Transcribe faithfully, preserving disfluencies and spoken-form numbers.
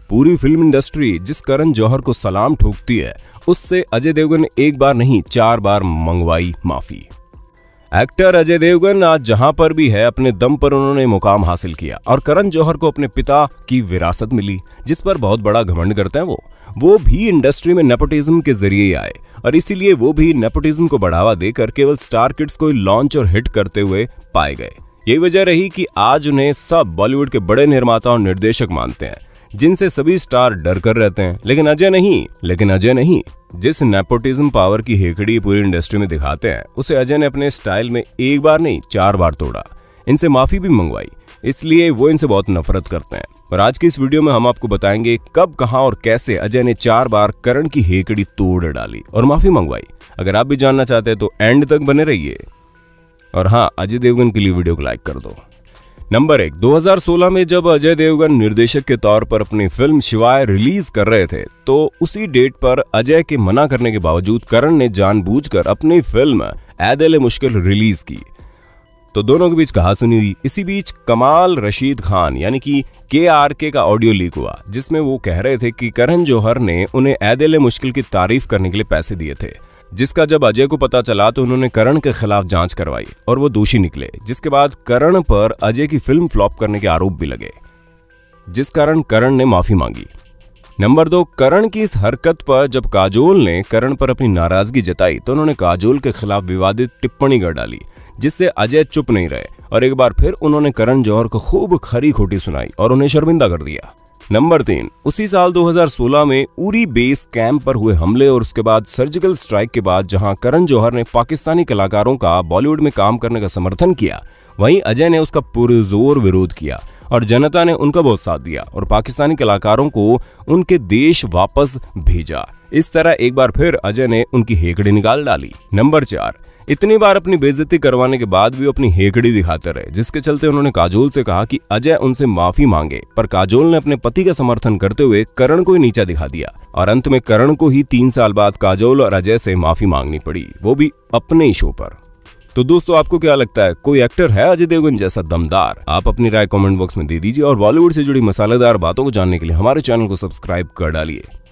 पूरी film industry जिस करण जौहर को सलाम ठोकती है, उससे अजय देवगन ने एक बार नहीं चार बार मंगवाई माफी। एक्टर अजय देवगन आज जहां पर भी है अपने दम पर उन्होंने मुकाम हासिल किया और करण जौहर को अपने पिता की विरासत मिली जिस पर बहुत बड़ा घमंड करते हैं वो वो भी इंडस्ट्री में नेपोटिज्म के जरिए ही आए और इसीलिए वो भी नेपोटिज्म को बढ़ावा देकर केवल स्टार किड्स को लॉन्च और हिट करते हुए पाए गए। यही वजह रही कि आज उन्हें सब बॉलीवुड के बड़े निर्माता और निर्देशक मानते हैं जिनसे सभी स्टार डर कर रहते हैं। लेकिन अजय नहीं लेकिन अजय नहीं जिस नेपोटिज्म पावर की हेकड़ी पूरी इंडस्ट्री में दिखाते हैं उसे अजय ने अपने स्टाइल में एक बार नहीं चार बार तोड़ा, इनसे माफी भी मंगवाई, इसलिए वो इनसे बहुत नफरत करते हैं। और आज की इस वीडियो में हम आपको बताएंगे कब, कहां और कैसे अजय ने चार बार करण की हेकड़ी तोड़ डाली और माफी मंगवाई। अगर आप भी जानना चाहते हैं तो एंड तक बने रहिए और हाँ, अजय देवगन के लिए वीडियो को लाइक कर दो। नंबर एक, दो हज़ार सोलह में जब अजय देवगन निर्देशक के तौर पर अपनी फिल्म शिवाय रिलीज कर रहे थे तो उसी डेट पर अजय के मना करने के बावजूद करण ने जानबूझकर अपनी फिल्म ऐ दिल मुश्किल रिलीज की। तो दोनों के बीच कहा सुनी हुई। इसी बीच कमाल रशीद खान यानी कि के आर के का ऑडियो लीक हुआ जिसमें वो कह रहे थे कि करण जौहर ने उन्हें ऐ दिल मुश्किल की तारीफ करने के लिए पैसे दिए थे, जिसका जब अजय को पता चला तो उन्होंने करण के खिलाफ जांच करवाई और वो दोषी निकले, जिसके बाद करण पर अजय की फिल्म फ्लॉप करने के आरोप भी लगे, जिस कारण करण ने माफी मांगी। नंबर दो, करण की इस हरकत पर जब काजोल ने करण पर अपनी नाराजगी जताई तो उन्होंने काजोल के खिलाफ विवादित टिप्पणी कर डाली, जिससे अजय चुप नहीं रहे और एक बार फिर उन्होंने करण जौहर को खूब खरी खोटी सुनाई और उन्हें शर्मिंदा कर दिया। नंबर तीन, उसी साल दो हज़ार सोलह में उरी बेस कैंप पर हुए हमले और उसके बाद सर्जिकल स्ट्राइक के बाद जहां करण जौहर ने पाकिस्तानी कलाकारों का बॉलीवुड में काम करने का समर्थन किया, वहीं अजय ने उसका पुरजोर विरोध किया और जनता ने उनका बहुत साथ दिया और पाकिस्तानी कलाकारों को उनके देश वापस भेजा। इस तरह एक बार फिर अजय ने उनकी हेकड़ी निकाल डाली। नंबर चार, इतनी बार अपनी बेइज्जती करवाने के बाद भी अपनी हेकड़ी दिखाते रहे, जिसके चलते उन्होंने काजोल से कहा कि अजय उनसे माफी मांगे, पर काजोल ने अपने पति का समर्थन करते हुए करण को ही नीचा दिखा दिया और अंत में करण को ही तीन साल बाद काजोल और अजय से माफी मांगनी पड़ी, वो भी अपने ही शो पर। तो दोस्तों, आपको क्या लगता है, कोई एक्टर है अजय देवगन जैसा दमदार? आप अपनी राय कमेंट बॉक्स में दे दीजिए और बॉलीवुड से जुड़ी मसालेदार बातों को जानने के लिए हमारे चैनल को सब्सक्राइब कर डालिए।